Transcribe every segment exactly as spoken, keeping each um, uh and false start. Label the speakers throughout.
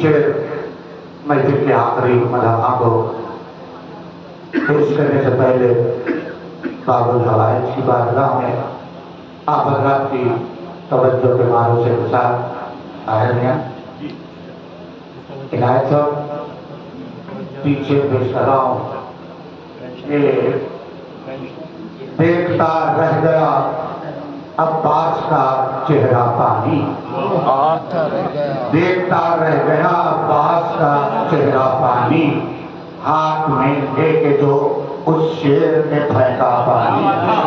Speaker 1: شعر محفل کے آخری مداحوں کو پیش کرنے سے پہلے باب الحوائج کی بارگاہ میں آپ حضرات کی توجہ کے ماروں سے گزار آئے ہیں عنایت صاحب پیچھے پیش کر رہا ہوں یہ دیکھتا رہ گیا عباس کا چہرہ پانی دیکھتا رہ گیا عباس کا چہرہ پانی ہاتھ میں لے کے جو اس شیر نے پھینکا پانی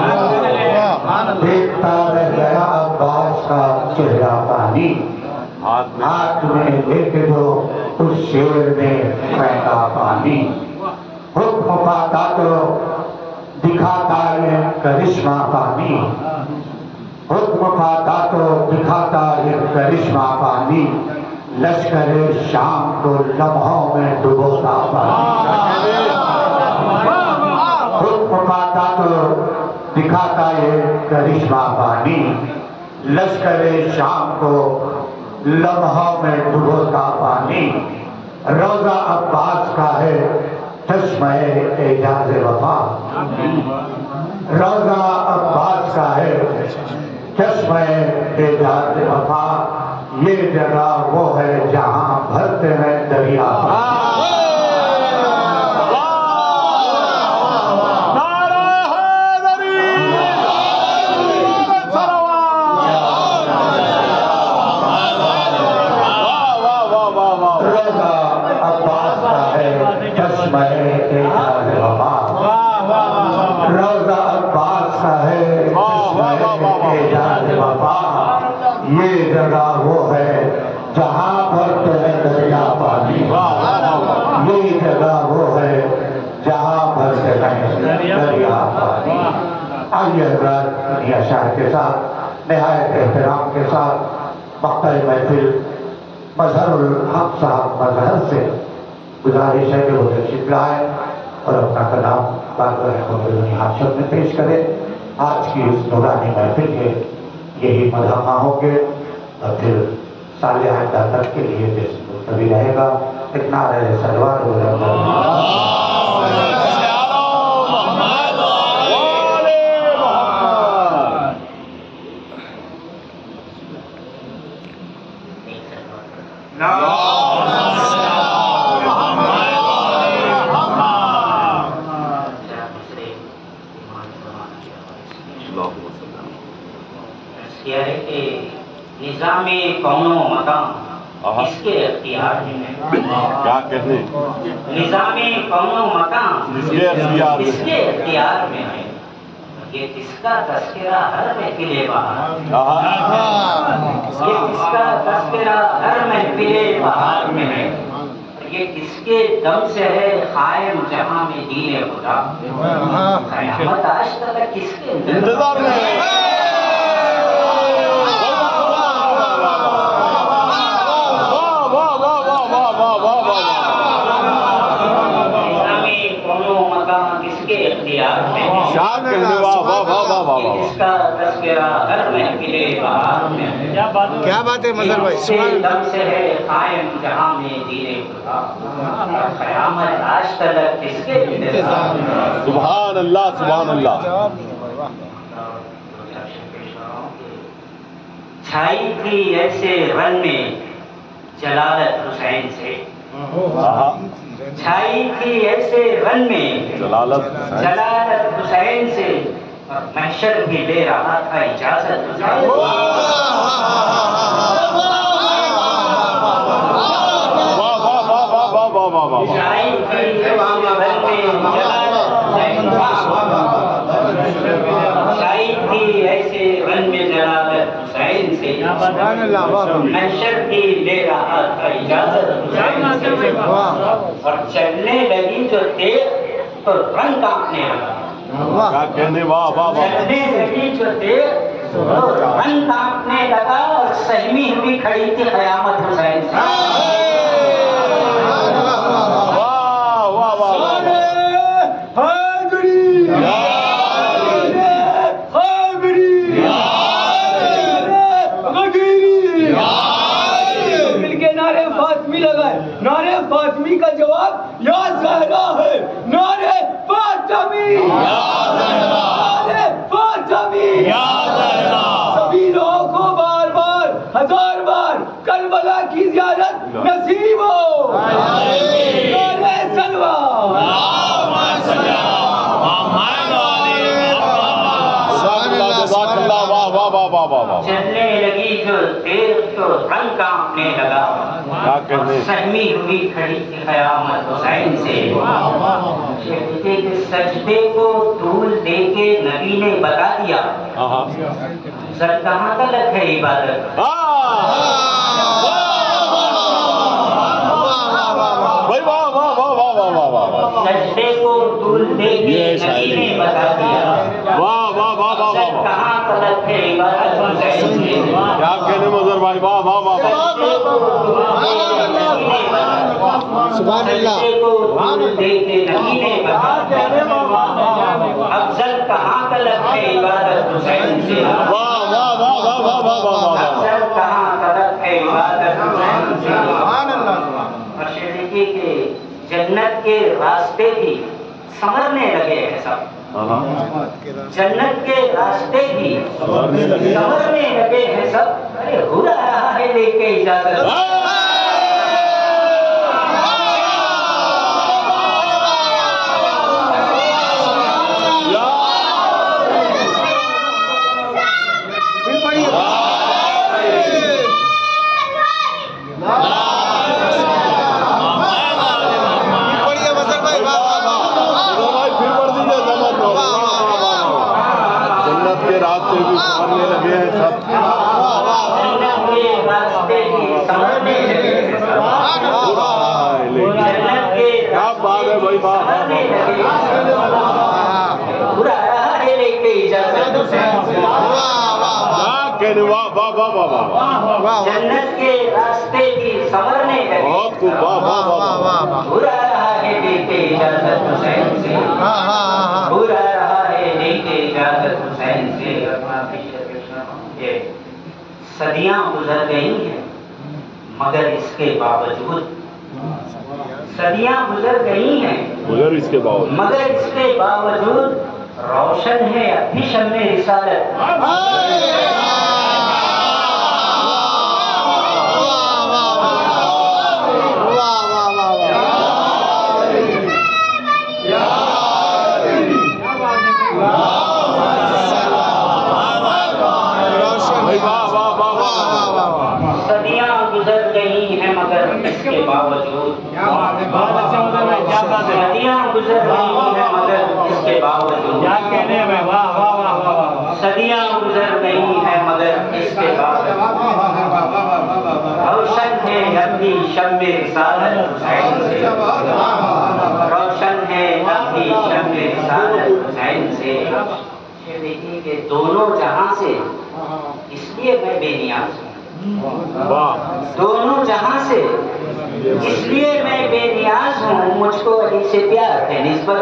Speaker 1: دیکھتا رہ گیا عباس کا چہرہ پانی ہاتھ میں لے کے جو اس شیر نے پھینکا پانی حکم پاتا تو دکھاتا یہ کرشمہ پانی حکم پاتا تو دکھاتا یہ کرشمہ پانی لشکر شام کو لمحوں میں ڈبوتا پانی حکم پاتا تو دکھاتا یہ کرشمہ پانی لشکر شام کو لمحوں میں ڈبوتا پانی روزہ عباس کا ہے چشمہ اعجاز وفا روزہ عباس کا ہے چشمہ اعجاز وفا یہ جگہ وہ ہے جہاں بھرتے ہیں دریا یہ جگہ وہ ہے جہاں بھرتے ہیں دریا پانی یہ جگہ وہ ہے جہاں بھرتے ہیں دریا پانی آئیے حضرات دنیا شاہ کے ساتھ نہایت احترام کے ساتھ مقطع محفل مظہر الحق صاحب مظہر سے گزارش ہے کہ وہ تشریف لائے اور اپنا کلام بارگاہ خود حاضر میں پیش کرے آج کی اس نورانی محفل کے یہی مداحوں ہوں گے اور پھر سال آئندہ تک کے لیے ملتوی رہے گا ایک نعرہ سلوات و
Speaker 2: نظامی کون و مکان اس کے اختیار میں
Speaker 3: کیا کہنے
Speaker 2: نظامی کون و مکان اس کے اختیار میں ہے یہ کس کا تذکرہ ہر محفل بہار یہ کس کا تذکرہ ہر محفل بہار میں ہے یہ کس کے دم سے ہے قائم جہاں میں دین خدا قیامت آج تک کس کے انتظار میں ہے
Speaker 3: شاد کہنے واہ واہ واہ واہ واہ واہ
Speaker 2: اس کا تذکرہ ہر محفل بہار میں
Speaker 4: کیا بات ہے مظہر بھائی
Speaker 2: سبحان دم سے ہے قائم جہاں میں دین خدا قیامت آج تک کس کے انتظار میں
Speaker 3: سبحان اللہ سبحان اللہ
Speaker 2: چھائی تھی ایسے رن میں جلالت حسین سے چھائی تھی ایسے رن میں
Speaker 3: جلالت
Speaker 2: جلالت حسین سے محشر بھی لے رہا تھا اجازت حسین سے چھائی تھی ایسے رن میں جلالت حسین سے چھائی تھی ایسے رن میں جلالت حسین سے محشر بھی لے رہا تھا اجازت حسین سے اور چلنے لگی جو تیز تو رنگ کانپنے لگا
Speaker 3: کیا کہنے واہ واہ واہ
Speaker 2: چلنے لگی جو تیز تو رنگ کانپنے لگا اور سہمی ہوئی کھڑی تھی قیامت حسین سے
Speaker 5: مل کے نعرے فاتح فاطمی لگائے. نعرے فاطمی کا جواب یا زہرا ہے. نعرے فاطمی یا زہرا. نعرے فاطمی یا زہرا. سبھی لوگوں کو بار بار ہزار بار کربلا کی زیارت نصیب ہو. نعرے سلوہ.
Speaker 2: چلنے لگی جو دیر تو رنگ کانپنے لگا. سہمی ہوئی کھڑی تھی قیامت حسین سے. کہتے کہ سجدے کو طول دے کے نبی نے بتا دیا سر کہاں تلک ہے عبادت. سجدے کو طول دے کے نبی نے بتا دیا کہاں تلک ہے عبادت حسین سے.
Speaker 3: کیا کہنے مظہر بھائی. واہ واہ واہ
Speaker 4: سبحان اللہ.
Speaker 2: افضل کہاں تلک ہے عبادت حسین سے.
Speaker 3: واہ واہ واہ واہ واہ واہ واہ.
Speaker 2: افضل کہاں تلک ہے عبادت حسین سے. اور شیخ دیکھیے کہ جنت کے راستے بھی سنورنے لگے ہیں سب. جنت کے راستے بھی سنورنے لگے ہیں سب. ارے ہو رہا ہے لے کے اجازت.
Speaker 3: راستے بھی سنورنے لگے ہیں سب. کیا بات ہے بھائی.
Speaker 2: جنت کے راستے بھی سنورنے لگے.
Speaker 3: بہت خوب. واہ واہ واہ واہ.
Speaker 2: برا رہا ہے لے کے اجازت حسین سے. برا رہا ہے لے کے اجازت حسین سے. صدیاں گزر گئی ہیں مگر اس کے باوجود صدیاں گزر گئی ہیں
Speaker 3: مگر اس کے باوجود
Speaker 2: مگر اس کے باوجود روشن ہے اب بھی شمع رسالت. صدیاں گزر گئی ہیں مگر اس کے باوجود صدیاں گزر گئی ہیں مگر اس کے باوجود صدیاں گزر گئی ہیں مگر اس کے باوجود روشن ہے اب بھی شمع رسالت حسین سے. روشن ہے اب بھی شمع رسالت حسین سے. دیکھیے کہ دونوں جہاں سے اس لیے میں بے نیاز ہوں. دونوں جہاں سے اس لیے میں بے نیاز ہوں. مجھ کو علی سے پیار ہے نسبت.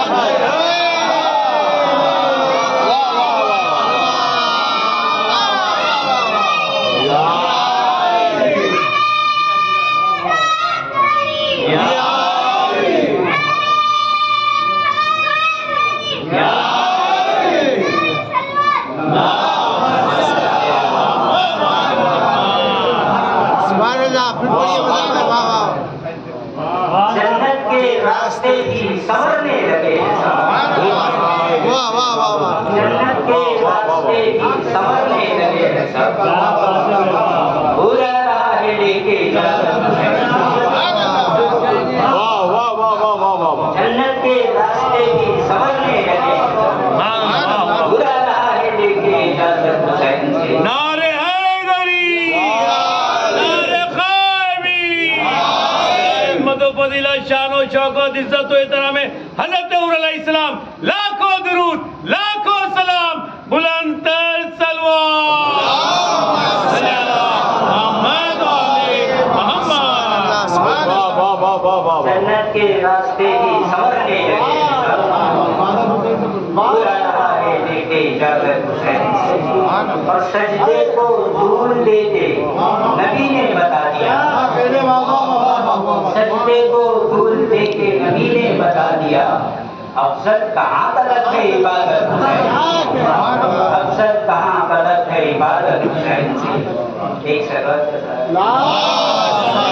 Speaker 2: جنت کے راستے بھی سنورنے لگے ہیں سب. جنت کے راستے بھی سنورنے لگے ہیں سب. برا رہا ہے لے کے اجازت حسین سے. جنت کے راستے بھی سنورنے لگے ہیں سب. برا رہا ہے لے کے اجازت حسین سے.
Speaker 6: نعرے حیدری، نعرے قائمی، عظمت و فضیلت، شان و شوکت، عزت و احترام حضرت عمر علیہ السلام. لاکھوں درود، لاکھوں سلام، بلند تر سلوات.
Speaker 2: جنت کے راستے بھی سنورنے لگے ہیں سب. برا رہا ہے لے کے اجازت حسین سے. اور سجدے کو طول دے کے نبی نے بتا دیا افضل کہاں طلب ہے عبادت حسین افضل کہاں طلب ہے عبادت حسین سے ایک سرورت کے ساتھ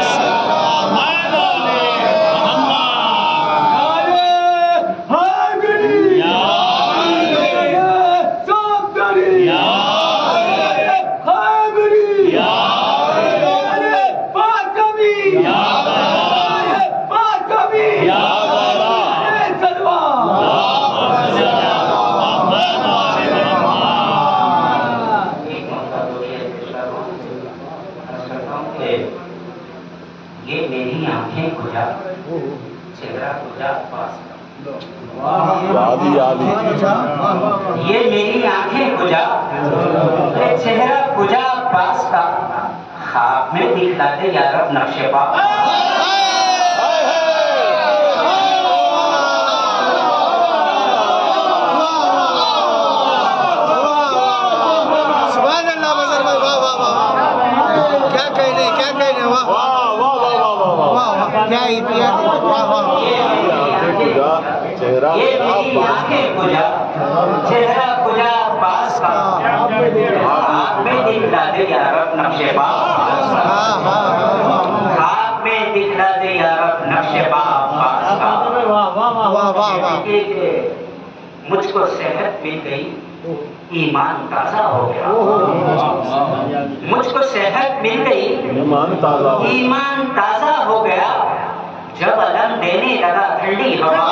Speaker 2: یہ میری آنکھیں کھجا چہرہ کھجا پاس یہ میری آنکھیں کھجا چہرہ کھجا پاس کا خواب میں دکھلا دے یا رب نقش پا یہ میری آنکھیں کھجا چہرہ کھجا پاس کا خواب میں دکھلا دے یا رب نقش پا خواب میں دکھلا دے یا رب نقش پا پاس کا مجھ کو صحت مل گئی ایمان تازہ ہو گیا مجھ کو صحت مل گئی ایمان تازہ ہو گیا جب علم دینے لگا ٹھنڈی ہوا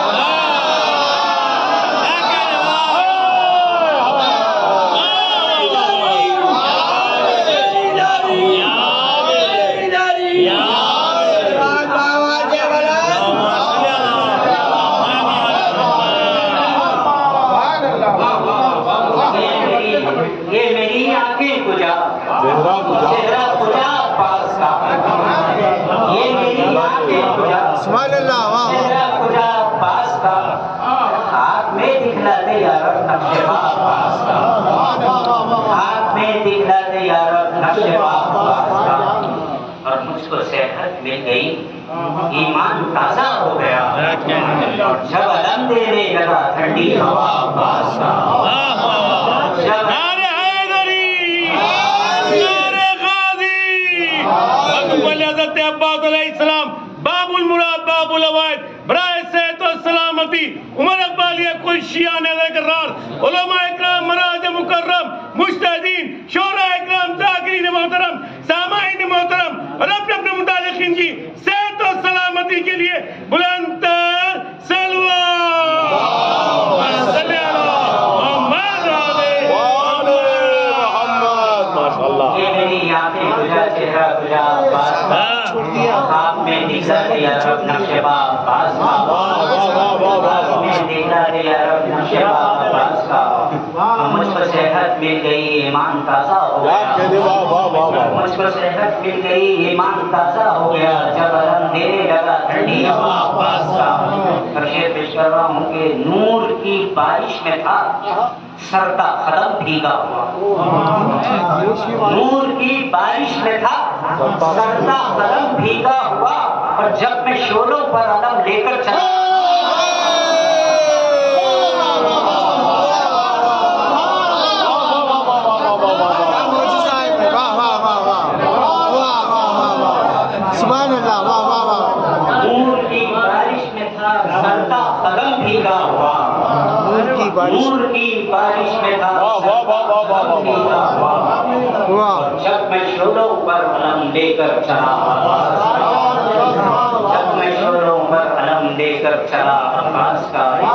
Speaker 2: یہ میری آنکھیں کھجا چہرہ کھجا پاس کا یہ میری آنکھیں کھجا چہرہ کھجا پاس کا ہاتھ میں دکھلا دے یا رب نقش پا پاس کا ہاتھ میں دکھلا دے یا رب نقش پا پاس کا اور مجھ کو صحت مل گئی ایمان تازہ ہو گیا جب علم دینے لگا ٹھنڈی ہوا پاس کا
Speaker 6: حضرت عباس علیہ السلام باب المراد باب العوائد برائے صحت و سلامتی عمر اقبالیہ کل شیعان اقرار علماء اکرام مراج مکرم مجتہدین شورا اکرام ذاکرین محترم سامعین محترم اور اپنے اپنے متعلقین کی صحت و سلامتی کے لیے بلند تر سلوات صلی اللہ محمد
Speaker 2: محمد یہ میری آنکھیں کھجا چہرہ کھجا پاس کا خواب میں دکھلا دے یا رب نقش پا پاس کا خواب میں دکھلا دے یا رب نقش پا پاس کا مجھ کو صحت مل گئی ایمان تازہ ہو گیا مجھ کو صحت مل گئی ایمان تازہ ہو گیا جب علم دینے لگا ٹھنڈی ہوا پاس کا اور شعر پیش کر رہا ہوں کہ نور کی بارش میں تھا سرتا قدم بھیگا ہوا نور کی بارش میں تھا سرتا قدم بھیگا ہوا اور جب میں شولوں پر علم لے کر چلا نور کی بارش میں تھا سرتا قدم بھیگا ہوا نور کی بارش میں تھا جب میں شولوں پر علم لے کر چلا جب میں شولوں پر علم لے کر چلا عباس کا